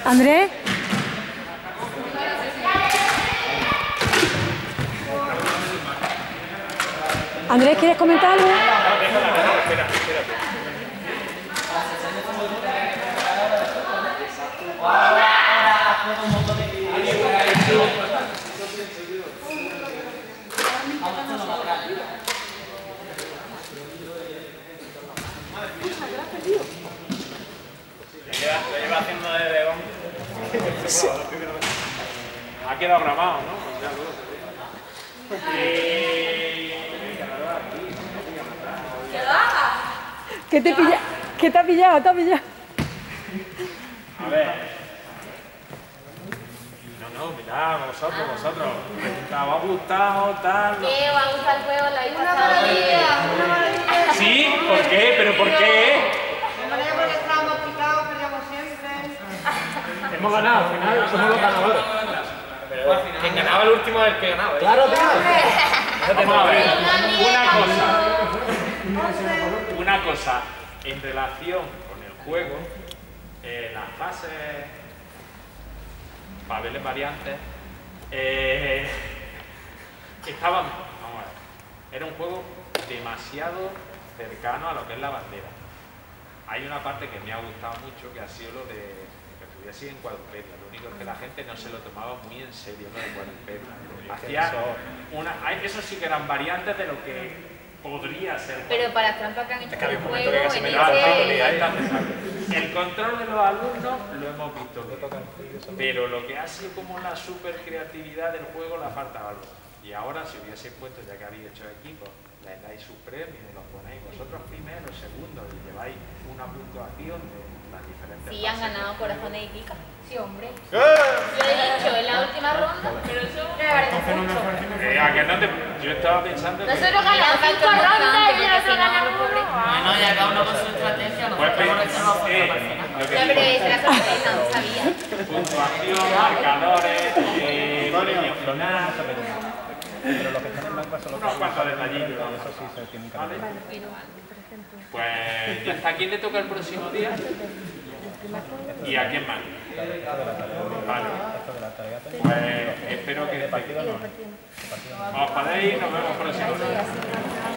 Andrés. Andrés, ¿quieres comentar algo? Espera. Lo lleva haciendo desde hombre. Ha quedado grabado, ¿no? ¿Qué te pilla? ¿Qué te ha pillado? ¿Te ha pillado? A ver. No, mirad, vosotros. ¿Te ha gustado, tal? ¿Qué? ¿Os ha gustado el juego? ¿La habéis pasado? Una maravilla. ¿Sí? ¿Por qué? ¿Pero por qué? Porque estábamos picados, perdíamos siempre. Hemos ganado, al final somos los ganadores. Pero quien ganaba el último es el que ganaba. Claro, tío. Vamos a ver, una cosa, en relación con el juego, las fases, para verles variantes, estaban, vamos a ver, era un juego demasiado cercano a lo que es la bandera. Hay una parte que me ha gustado mucho, que ha sido lo de que estuviese en cuadrupedia. Lo único es que la gente no se lo tomaba muy en serio, lo de cuadrupedia. Eso sí que eran variantes de lo que podría ser. Pero para las trampas que han hecho el juego, el control de los alumnos lo hemos visto, pero lo que ha sido como la super creatividad del juego le ha faltado algo. Y ahora, si hubieseis puesto, ya que habéis hecho equipos, les dais sus premios y los ponéis vosotros primeros, segundos y lleváis una puntuación de las diferentes. Sí, han ganado corazones y pica. Sí, hombre. Yo he dicho en la última ronda, pero eso me parece mucho. ¿A que no te... Yo estaba pensando que... Nosotros ganamos 5 rondas y nosotros ganamos pobre. Bueno, ya cada uno con su estrategia, Pues, nosotros hemos reservado para el final. lo que Ya, pero digo, es la sorpresa, no sabía. puntuación, marcadores, premios clonar, Pero lo que está en blanco son los unos cuantos detallitos. Eso sí se tienen que ¿Vale? hacer. Pues ya está. ¿A quién le toca el próximo día? ¿Y a quién más? Vale. Pues espero que... Partido no. Os podéis ir, nos vemos próximo día.